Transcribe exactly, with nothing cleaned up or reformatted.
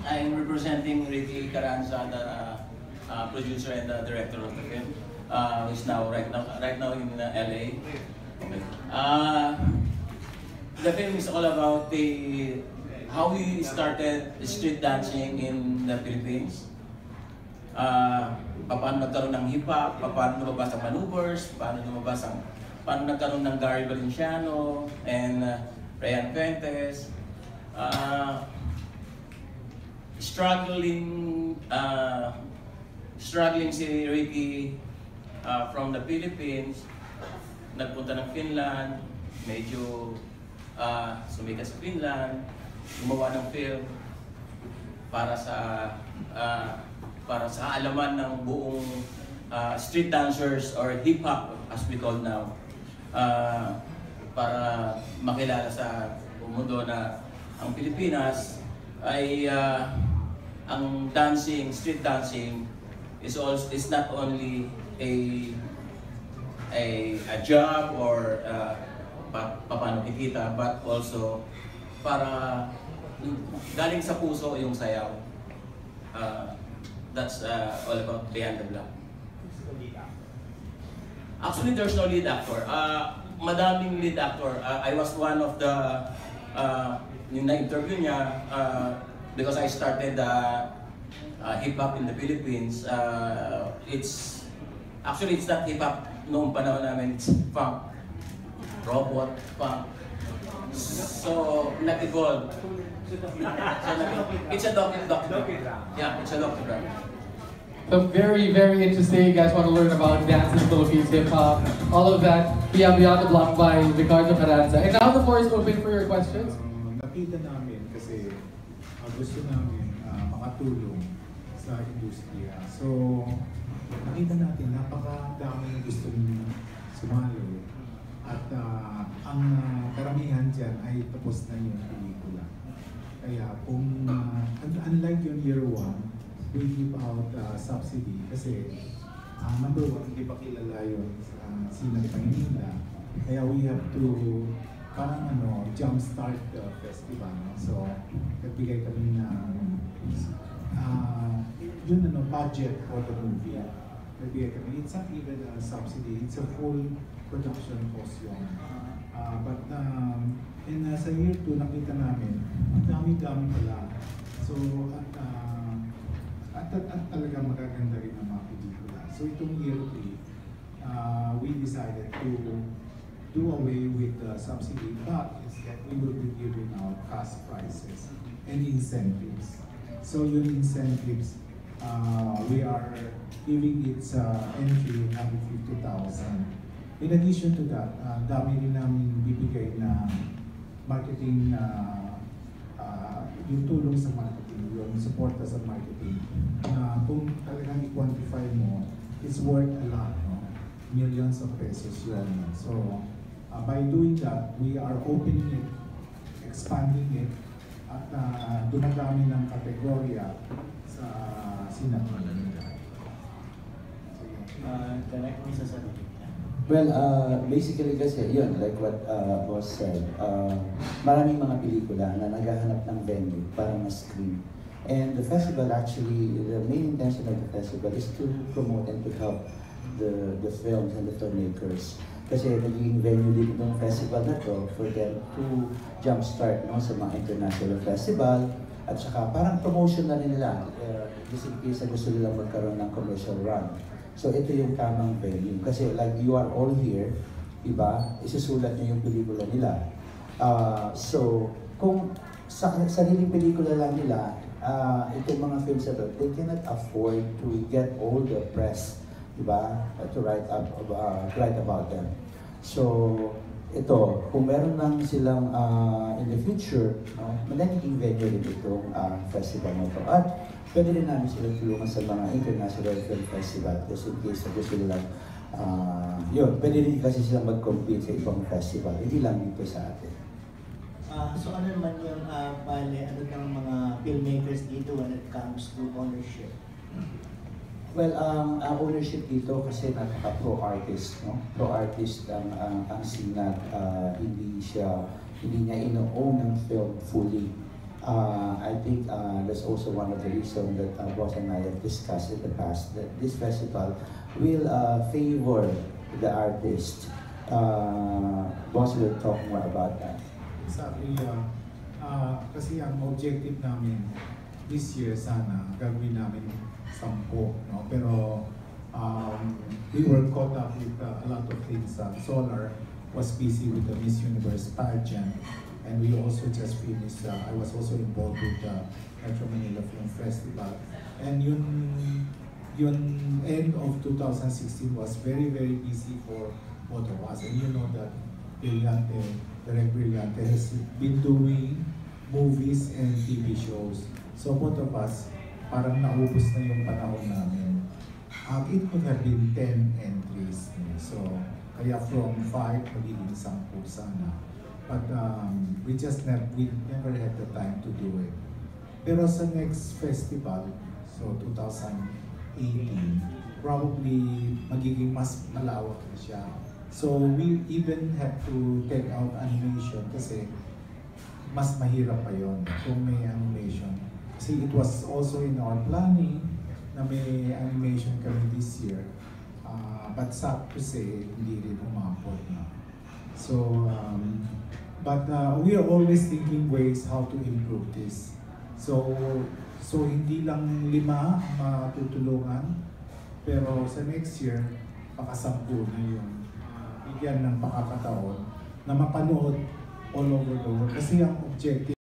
I'm representing Ricky Carranza, the uh, producer and the director of the film, uh, who is now right now right now in uh, L A. Okay. Uh, the film is all about the how we started street dancing in the Philippines. Uh, paano nagkaroon ng hip-hop, paano lumabas ang maneuvers, paano lumabas ang paano nagkaroon ng Gary Valenciano and uh, Ryan Fuentes. Uh, struggling uh, struggling si Ricky uh, from the Philippines, nagpunta ng Finland, medyo uh, sumikat sa Finland, gumawa ng film para sa uh, para sa alaman ng buong uh, street dancers or hip hop as we call now, uh, para makilala sa mundo na ang Pilipinas ay uh, ang dancing, street dancing is also is not only a a, a job or uh, pa, paano kikita, but also para galing sa puso yung sayaw. Uh, that's uh, all about Beyond the Black. Actually, there's no lead actor. Uh, madaming lead actor. Uh, I was one of the uh, yung na-interview niya. Uh, Because I started uh, uh, hip-hop in the Philippines, uh, it's actually it's not hip-hop noong panahon namin, it's funk, robot, funk. So, nag-evolve. So, it's a documentary. Yeah, it's a documentary. So very, very interesting. You guys want to learn about dance in the Philippines, hip-hop, all of that. Yeah, Beyond the Block by Ricardo Carranza. And now the floor is open for your questions. Nakita namin kasi gusto namin uh, makatulong sa industriya. So, nakita natin napakadaming gusto nyo sumalo. At uh, ang uh, karamihan dyan ay tapos na yung pelikula. Kaya kung, uh, unlike yung year one, we give out uh, subsidy kasi uh, number one, hindi pa kilala yun sa uh, Sinag Maynila. Kaya we have to parang ano, jumpstart the festival. No? So, nagbigay kami ng uh, yun ano, budget for the movie. Nagbigay kami. It's not even a subsidy, it's a full production cost yun. Uh, but um, in uh, sa year two, nakita namin, ang dami-dami pala. So, at, uh, at, at, at talaga magaganda rin ang mga pelikula. So, itong year three, uh, we decided to do away with the subsidy, but instead we will be giving out cash prizes and incentives. So yung incentives, uh, we are giving its uh, entry one hundred fifty thousand. In addition to that, uh, dami rin namin bibigay na marketing, uh, uh, yung tulong sa marketing, yung support sa marketing. Uh, kung talagang i-quantify mo, it's worth a lot, no? Millions of pesos yun. So, Uh, by doing that, we are opening it, expanding it, at uh, dumadami ng kategorya sa sinag. Uh, direct mo sasabihin. Well, uh, basically kasi yun, like what uh, boss said, uh, maraming mga pelikula na naghahanap ng venue para ma-screen. And the festival actually, the main intention of the festival is to promote and to help the, the films and the filmmakers. Kasi naging venue din itong festival na to for them to jumpstart no, sa mga international festival at saka parang promotion na rin nila uh, just in case na gusto nilang magkaroon ng commercial run. So ito yung tamang venue kasi like you are all here, diba? Isusulat niyo yung pelikula nila. Uh, so kung sa sariling pelikula lang nila, uh, itong mga films na to, they cannot afford to get all the press, diba? Uh, to write up uh, write about them. So ito, kung meron lang silang uh, in the future, no, magiging venue rin itong uh, festival na ito. At pwede rin namin silang tulungan sa mga international film festival kasi in case na gusto nilang uh, yun, pwede rin kasi silang mag-compete sa ibang festival, hindi lang dito sa atin. Uh, so ano naman yung uh, bale, ano ng mga filmmakers dito when it comes to ownership? Well, um, ang ownership dito kasi nakaka-pro-artist, no? Pro-artist ang, ang, ang Sinag, uh, hindi siya, hindi niya ino-own ng film fully. Uh, I think uh, that's also one of the reasons that uh, Boss and I have discussed in the past, that this festival will uh, favor the artist. Uh, Boss will talk more about that. Sabi, uh, uh, kasi ang objective namin this year sana, gagawin namin sampo, no? Pero um, we were caught up with uh, a lot of things. Uh, Solar was busy with the Miss Universe pageant, and we also just finished, uh, I was also involved with the Metro Manila Film Festival. And yun, yun end of two thousand sixteen was very, very busy for both of us. And you know that Brillante, Direct Brillante has been doing movies and T V shows. So both of us, parang naubos na yung panahon namin. Um, it could have been ten entries. Eh. So, kaya from five, magiging sampu sana. But um, we just never, we never had the time to do it. Pero sa next festival, so two thousand eighteen, probably magiging mas malawak na siya. So we even have to take out animation kasi mas mahirap pa yon kung may animation. Kasi it was also in our planning na may animation kami this year. Uh, but sad to say, hindi rin umabot na. So, um, but uh, we are always thinking ways how to improve this. So, so hindi lang lima ang matutulungan, pero sa next year, pakasampu na yung uh, bigyan ng pakakataon na mapanood all over the world. Kasi ang objective